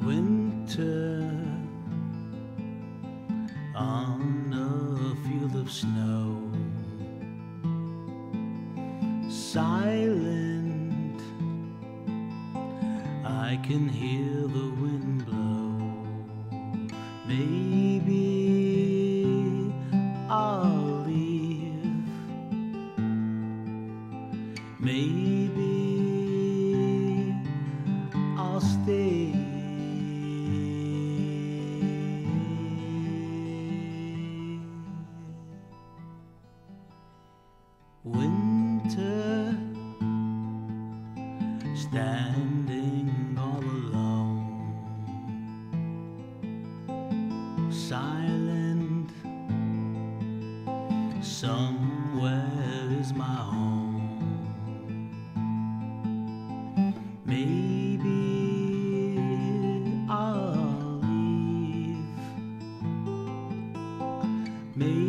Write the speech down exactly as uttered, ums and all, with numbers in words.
Winter on a field of snow, silent, I can hear the wind blow. Maybe I'll leave, maybe I'll stay. Winter, standing all alone, silent, somewhere is my home. Maybe I'll leave, maybe